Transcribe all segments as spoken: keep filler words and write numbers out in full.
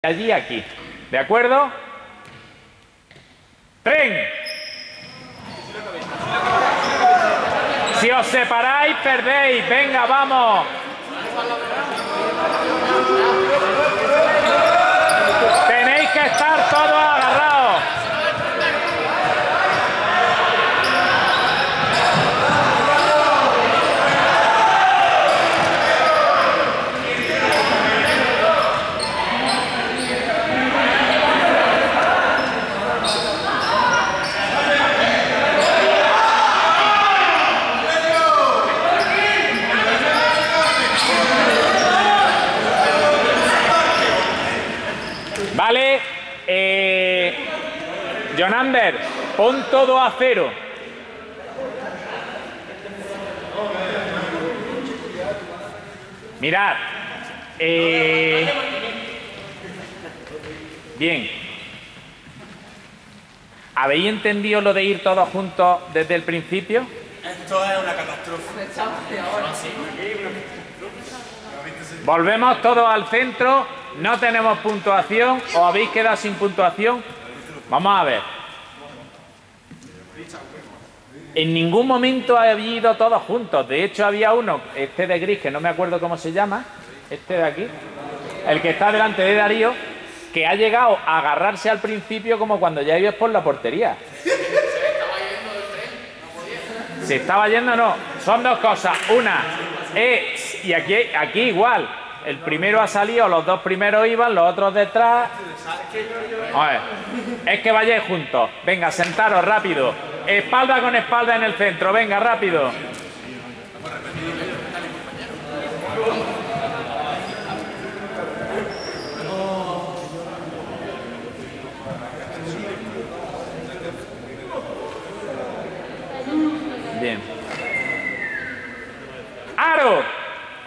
allí aquí. ¿De acuerdo? ¡Tren! Si os separáis, perdéis. Venga, vamos. Tenéis que estar todos agarrados. Vale, eh, Jonander, pon todo a cero. Mirad, eh, bien, ¿habéis entendido lo de ir todos juntos desde el principio? Esto es una catástrofe. Volvemos todos al centro. No tenemos puntuación. ¿Os habéis quedado sin puntuación? Vamos a ver. En ningún momento habéis ido todos juntos. De hecho, había uno, este de gris, que no me acuerdo cómo se llama, este de aquí, el que está delante de Darío, que ha llegado a agarrarse al principio como cuando ya ibas por la portería. ¿Se estaba yendo o no? Son dos cosas. Una es, y aquí, aquí igual. El primero ha salido, los dos primeros iban, los otros detrás. A ver, es que vayáis juntos. Venga, sentaros rápido. Espalda con espalda en el centro. Venga, rápido. Bien. ¡Aro!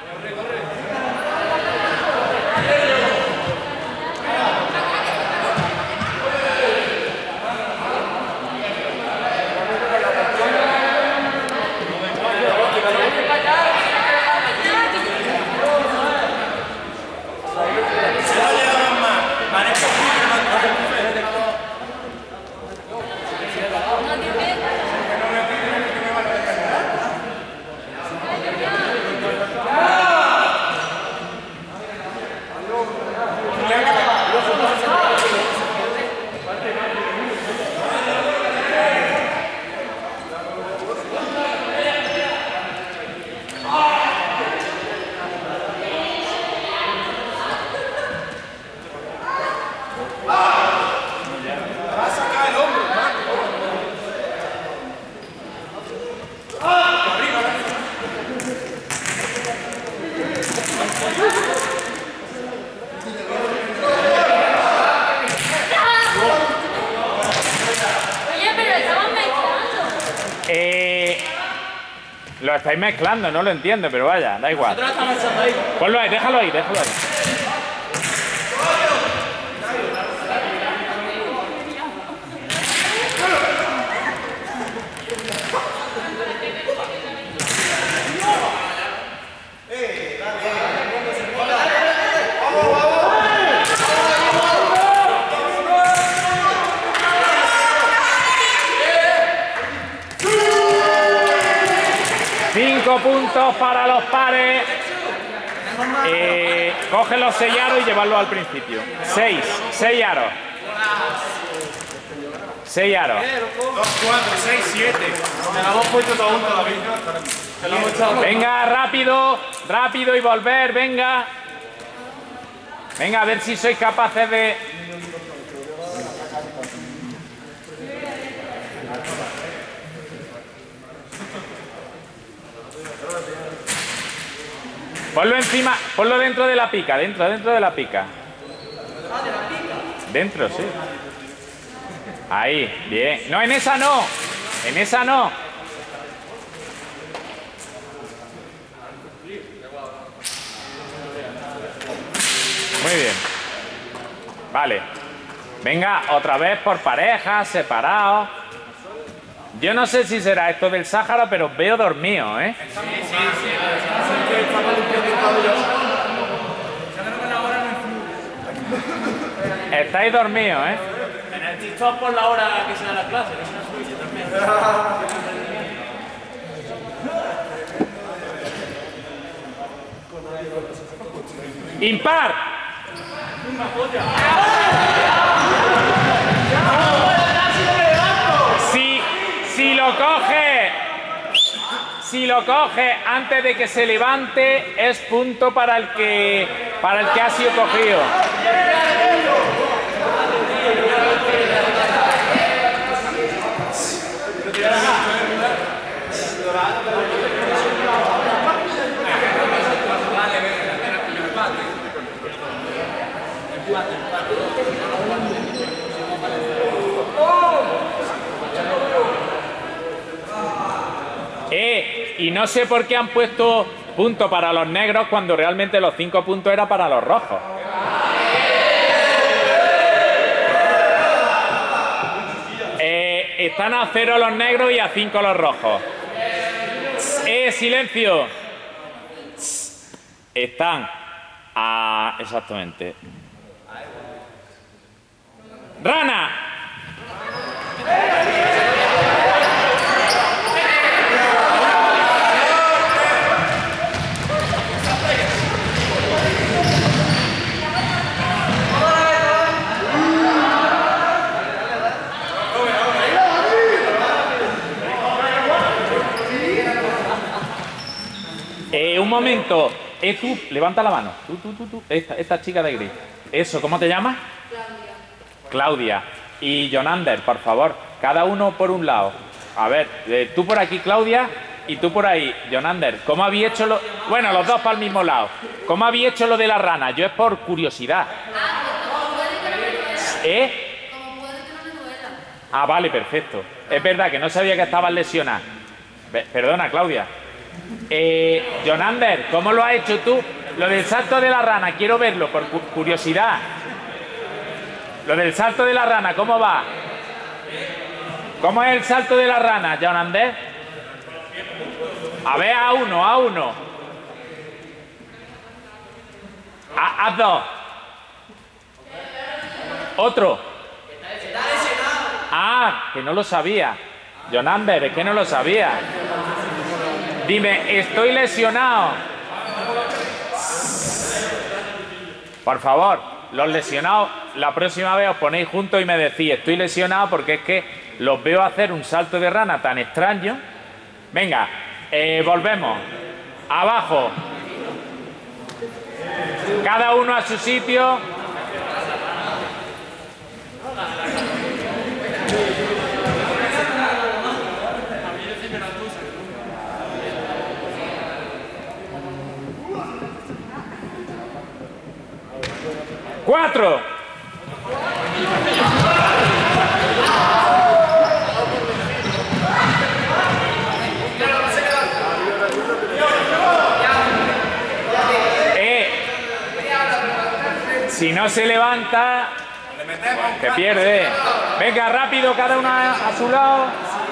Eh, lo estáis mezclando, no lo entiendo, pero vaya, da igual. Ponlo ahí, déjalo ahí, déjalo ahí. Cinco puntos para los pares. Eh, coge los seis aros y llevarlos al principio. Seis, seis aros. Seis aros. Dos, cuatro, seis, siete. Me la hemos puesto todo junto, David. Venga, rápido, rápido y volver, venga. Venga, a ver si sois capaces de... Ponlo encima, ponlo dentro de la pica, dentro, dentro de la pica. Dentro, sí. Ahí, bien. No, en esa no. En esa no. Muy bien. Vale. Venga, otra vez por parejas, separados. Yo no sé si será esto del Sáhara, pero os veo dormidos, ¿eh? Sí, sí, sí. Ya creo que la hora no influye. Estáis dormidos, ¿eh? En el TikTok por la hora que sea la clase, que es una suya también. ¡Impar! Si, si lo coge, si lo coge antes de que se levante, es punto para el que, para el que ha sido cogido. Eh, y no sé por qué han puesto punto para los negros cuando realmente los cinco puntos era para los rojos. Eh, están a cero los negros y a cinco los rojos. Eh, silencio. Están a... exactamente. ¡Rana! Eh, un momento. Eh, tú, levanta la mano. Tú, tú, tú, tú. Esta, esta chica de gris. Eso, ¿cómo te llamas? Claudia. Claudia. Y Jonander, por favor. Cada uno por un lado. A ver, eh, tú por aquí, Claudia, y tú por ahí, Jonander. ¿Cómo habéis hecho lo...? Bueno, los dos para el mismo lado. ¿Cómo habéis hecho lo de la rana? Yo es por curiosidad. ¿Eh? Ah, vale, perfecto. Es verdad que no sabía que estabas lesionada. Perdona, Claudia. Eh, Jonander, ¿cómo lo has hecho tú? Lo del salto de la rana, quiero verlo, por cu curiosidad. Lo del salto de la rana, ¿cómo va? ¿Cómo es el salto de la rana, Jonander? A ver, a uno, a uno. A, haz dos. Otro. Ah, que no lo sabía. Jonander, es que no lo sabía. Dime, estoy lesionado. Por favor, los lesionados, la próxima vez os ponéis juntos y me decís, estoy lesionado porque es que los veo hacer un salto de rana tan extraño. Venga, eh, volvemos. Abajo. Cada uno a su sitio. Cuatro. Eh. Si no se levanta, se pierde. Venga, rápido, cada uno a su lado.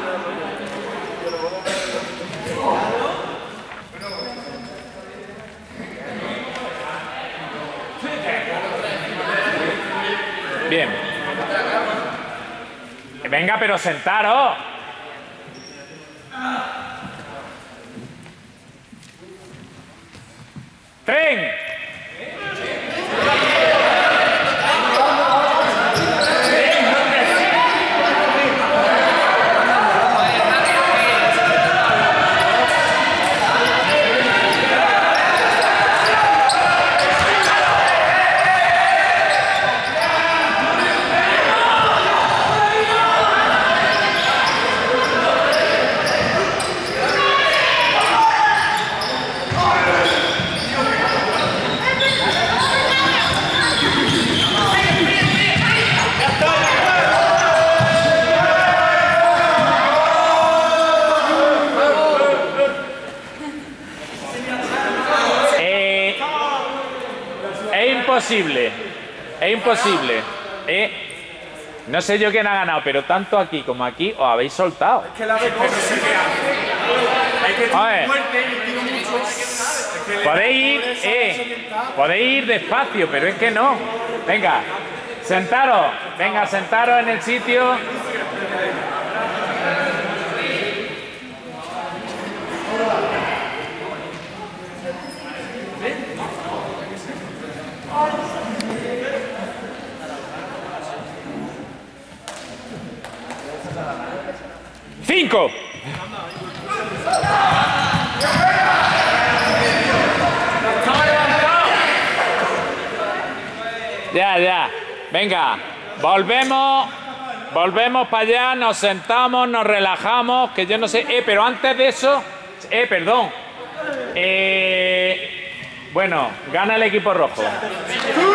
Bien. Venga, pero sentaros. ¡Tren! imposible. Es imposible. ¿Eh? No sé yo quién ha ganado, pero tanto aquí como aquí os habéis soltado. Es que la vez cosa se queda. Hay que tirar fuerte y tiro mucho. Podéis ir, eh, podéis ir despacio, pero es que no. Venga, Sentaros. Venga, sentaros en el sitio. Cinco. Ya, ya. Venga, volvemos, volvemos para allá, nos sentamos, nos relajamos, que yo no sé... Eh, pero antes de eso... Eh, perdón. Eh, bueno, gana el equipo rojo.